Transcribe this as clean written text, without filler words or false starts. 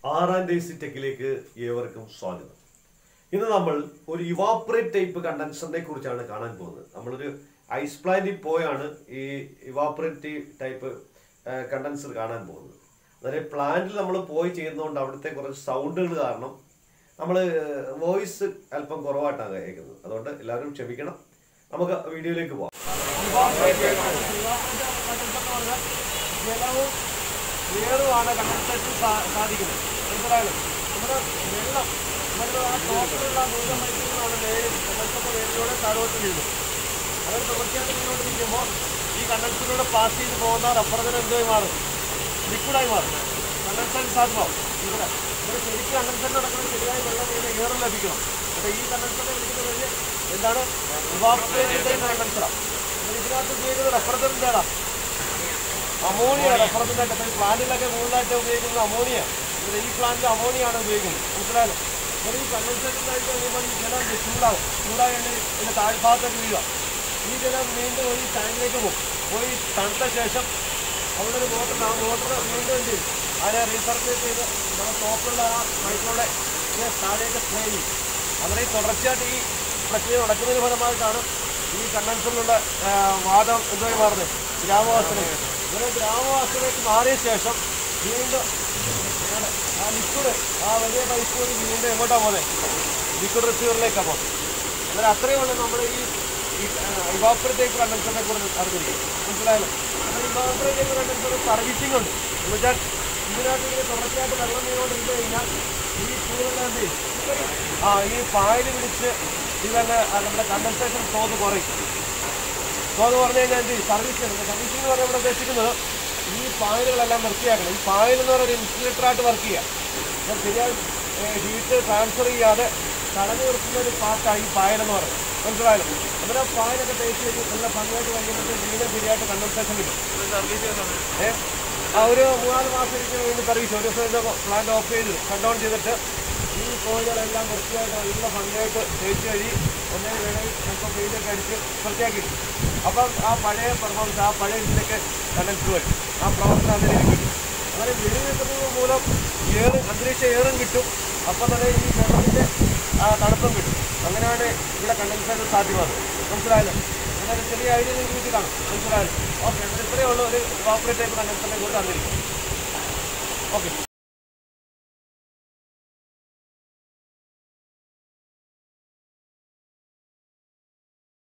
R&AC ടെക്കിലേക്ക് ഏവർക്കും സ്വാഗതം. ഇന്ന് നമ്മൾ ഒരു ഇവാപ്പറേറ്റ് ടൈപ്പ് കണ്ടൻസറിനെ കുറിച്ചാണ് കാണാൻ പോകുന്നത്. നമ്മളൊരു ഐസ് പ്ലാന്റിൽ പോയാണ് ഈ ഇവാപ്പറേറ്റ് ടൈപ്പ് കണ്ടൻസർ കാണാൻ പോകുന്നത്. അതായത് പ്ലാന്റിൽ നമ്മൾ പോയി ചെയ്യുന്നതുകൊണ്ട് അവിടുത്തെ കുറച്ച് സൗണ്ടുകൾ കാരണം നമ്മൾ വോയിസ് അല്പം കുറവായിട്ടാണ് കേൾക്കുന്നത്. അതുകൊണ്ട് എല്ലാവരും ക്ഷമിക്കണം. നമുക്ക് വീഡിയോയിലേക്ക് പോകാം. ഏറുമാണ് കണ്ടൻസേഷൻ സാധിക്കുന്നത്. മനസ്സിലായാലും നമ്മുടെ വെള്ളം നമ്മുടെ ആ ടോപ്പിലുള്ള ദൂരം വഹിക്കുന്നതാണ് കണ്ടൻസറിന്റെ വേരിലൂടെ താഴോട്ട് വീഴുന്നത്. അത് തുടർച്ചയായിട്ട് മുന്നോട്ട് നിൽക്കുമ്പോൾ ഈ കണ്ടൻസറിലൂടെ പാസ് ചെയ്ത് പോകുന്ന റബ്ബറിന് എന്തായി മാറും? ലിക്വിഡായി മാറും. കണ്ടൻസേഷൻ സാധ്യമാവും. ഇവിടെ ശരിക്കും കണ്ടൻസറിന് നടക്കുന്ന ശരിയായ വെള്ളം വീണ് ഏറെ ലഭിക്കണം. അപ്പോൾ ഈ കണ്ടൻസറിനെ വിളിക്കുന്ന വലിയ എന്താണ്? ഇവാപ്പറേറ്റഡ് കണ്ടൻസറാണ്. ഇതിനകത്ത് ഉപയോഗിക്കുന്ന റബ്ബറിന്റെ അമോണിയ റബ്ബറിന്റെ പ്ലാന്റിലൊക്കെ കൂടുതലായിട്ട് ഉപയോഗിക്കുന്നത് അമോണിയ. ഇവിടെ ഈ പ്ലാന്റിൽ അമോണിയാണ് ഉപയോഗിക്കുന്നത്. മനസ്സിലായാലും അപ്പോൾ ഈ കണ്ടൻസേഷനായിട്ട് കഴിയുമ്പോൾ ഈ ജലം ചൂടായിട്ട് ഇതിൻ്റെ താഴ്ഭാഗത്തേക്ക് വീഴുക. ഈ ജലം വീണ്ടും ഒരു ടാങ്കിലേക്ക് പോയി തണുത്ത ശേഷം അവിടെ ഒരു മോട്ടർ വീണ്ടും എന്ത് ചെയ്യും? അതിനെ റീസർക്കുലേറ്റ് ചെയ്ത് നമ്മുടെ ടോപ്പിലുള്ള ആ പൈപ്പിലൂടെ താഴേക്ക് സ്പ്രേ ചെയ്യും. അങ്ങനെ ഈ തുടർച്ചയായിട്ട് ഈ പ്രക്രിയ നടക്കുന്നതിന് ഫലമായിട്ടാണ് ഈ കണ്ടൻസറിലുള്ള വാദം എന്തായി മാറുന്നത്? ദ്രാവകാവസ്ഥയിലേക്ക്. ഇങ്ങനെ ദ്രാവകാവസ്ഥയിലേക്ക് മാറിയ ശേഷം വീണ്ടും ആ ലിക്വിഡ് ആ വലിയ പൈപ്പ് വഴി വീണ്ടും എങ്ങോട്ടാണ് പോകുന്നത്? ലിക്വിഡ് റിസീവറിലേക്കാണ് പോകുന്നത്. എന്നാൽ അത്രയും ഉള്ളൂ നമ്മൾ ഈ ഇവാപ്പറേറ്റ് കണ്ടൻസറിനെ കുറിച്ച് അറിഞ്ഞിരിക്കും. മനസ്സിലായാലും അപ്പോൾ ഇവാപ്പറേറ്റ് കണ്ടൻസർ സർവീസിംഗ് ഉണ്ട്. എന്ന് വെച്ചാൽ ഇതിനകത്ത് ഇങ്ങനെ തുടർച്ചയായിട്ട് വെള്ളം വീണോണ്ടിരുന്ന് കഴിഞ്ഞാൽ ഈ കൂടുതൽ എന്ത് ചെയ്യും? ഈ പായൽ പിടിച്ച് ഇതന്നെ നമ്മുടെ കണ്ടൻസേഷൻ തോത് കുറയും. തോത് പറഞ്ഞു കഴിഞ്ഞാൽ എന്ത് ചെയ്യും? സർവീസിംഗ് എന്ന് പറഞ്ഞാൽ ഇവിടെ ഉദ്ദേശിക്കുന്നത് ഈ പായലുകളെല്ലാം വൃത്തിയാക്കണം. ഈ പായൽ എന്ന് പറയുന്നത് ഇൻസുലേറ്ററായിട്ട് വർക്ക് ചെയ്യുക. അപ്പം ശരിയായ ഹീറ്റ് ട്രാൻസ്ഫർ ചെയ്യാതെ തടഞ്ഞു നിർത്തുന്ന ഒരു പാർട്ടാണ് ഈ പായലെന്ന് പറയുന്നത്. മനസ്സിലായാലും അങ്ങനെ ആ പായലൊക്കെ തേച്ച് കഴിഞ്ഞ് നല്ല ഭംഗിയായിട്ട് കഴിയുമ്പോൾ വീണ്ടും ശരിയായിട്ട് കണ്ടൻസേഷൻ കിട്ടും. ഒരു 3-4 മാസം ഇരിക്കുന്ന വീണ്ടും സർവീസ് ഒരു ദിവസം പ്ലാന്റ് ഓഫ് ചെയ്ത് ഷട്ട് ഡൗൺ ചെയ്തിട്ട് ഈ കോഴികളെല്ലാം വൃത്തിയായിട്ട് നല്ല ഭംഗിയായിട്ട് തേച്ച് കഴി ഒന്നേ വേണമെങ്കിൽ ചിലപ്പോൾ വെയിലൊക്കെ അടിച്ച് വൃത്തിയാക്കി. അപ്പം ആ പഴയ പെർഫോമൻസ് ആ പഴയ ഇതിലേക്ക് കണ്ടൻസർ വരും. ആ പ്രവർത്തനം അതിലേക്ക് കിട്ടും. അങ്ങനെ വെളി കിട്ടുന്നത് മൂലം അന്തരീക്ഷ ഏറും കിട്ടും. അപ്പം തന്നെ ഈ വെള്ളത്തിൻ്റെ തണുപ്പും കിട്ടും. അങ്ങനെയാണ് ഇവിടെ കണ്ടൻസേഷൻ സാധ്യമാകുന്നത്. മനസ്സിലായാലും അങ്ങനെ ചെറിയ ഐഡിയ നിങ്ങൾക്ക് കാണും. മനസ്സിലായാലും ഓക്കെ. ഇത്രയേ ഉള്ളൂ ഒരു ഇവാപ്പറേറ്റ് ടൈപ്പ് കണ്ടൻസറിനെ കുറിച്ച് അറിഞ്ഞിരിക്കും. ഓക്കെ.